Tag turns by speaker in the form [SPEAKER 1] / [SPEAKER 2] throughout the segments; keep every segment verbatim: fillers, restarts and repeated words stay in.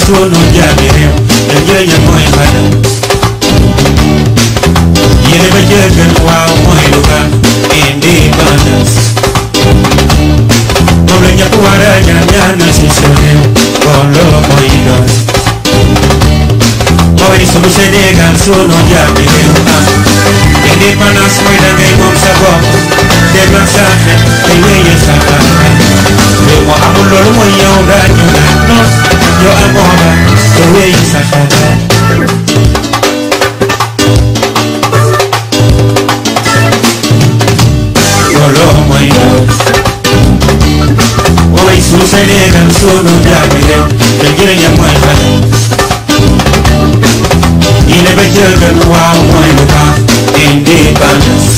[SPEAKER 1] sunu jamirew dañu moy xala yene ba jëgal waaw moy lu ba independence moom la ñëpp war a ñaan ñaan si sa réew kon loo moy doon mooy sunu Sénégal sunu jamirew am independence moy da ngay moom sa bopp dem ak sa xel te wéye sa xalaat réew moo amul loolu mooy yow daañu naan non yow amoo ba te wéye sa xalaat loolu mooy yow mooy sunu Sénégal sunu jamirew te njëriñam mooy xale yile ba jëgal waaw mooy lu baax independence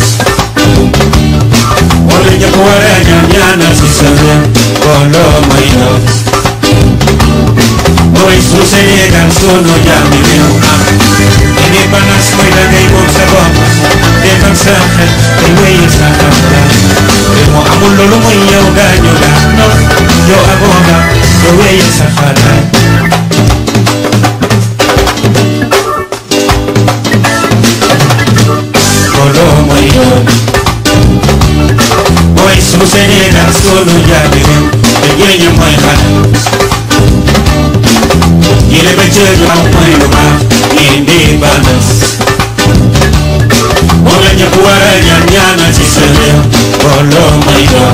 [SPEAKER 1] wala ñëpp war a ñaan ñaanal si sa réew loolu mooy yow mooy sunu Sénégal sunu jamirew am independence mooy da ngay moom sa bopp dem ak sa xel te wéye sa xalaat réew moo amul loolu mooy yow gaañu la non yow amoo ba te wéye sa xalaat loolu mooy yow mooy sunu Sénégal sunu jamirew te njëriñam mooy xale yile ba jël am mooy lu baax independence moom la ñëpp war a ñaan ñaanal ci sa réew loolu mooy yow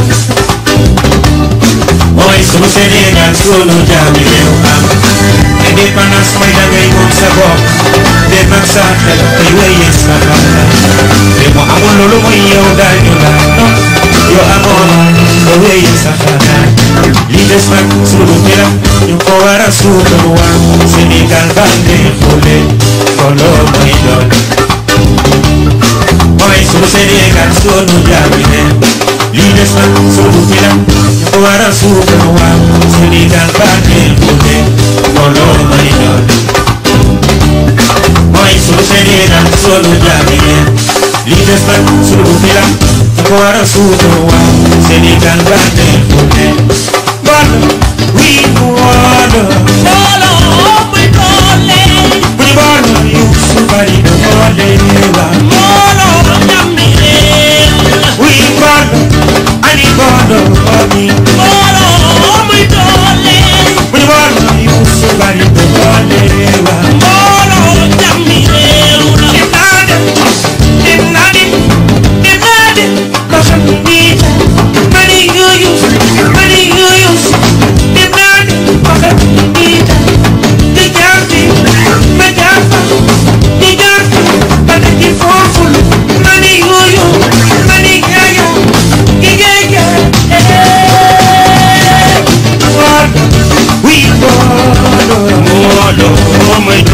[SPEAKER 1] mooy sunu Sénégal sunu jamirew am independence mooy da ngay moom sa bopp dem ak sa xel te wéye sa xalaat réew moo amul loolu mooy yow daañu la non yow amoon te wéye sa xalaat li des nag sunu biram ñu ko war a suukarwaat Sénégal bànneexule loolu mooy doon mooy sunu Sénégal sunu jamirew li des nag sunu biram ñu ko war a suukarwaat Sénégal bànneexule loolu mooy doon mooy sunu Sénégal sunu jamirew li des nag sunu biram ñu ko war a suukarwaat Sénégal bànneexule Bolo, we bolo, bolo, we bolo. We bolo, you somebody the bolo. Bolo, jamire. We bolo, ani bolo, bolo. Bolo, we bolo. We bolo, you somebody the bolo. Bolo, jamire. Inade, inade, inade. Kashamita, mani you use, mani you use. Oh my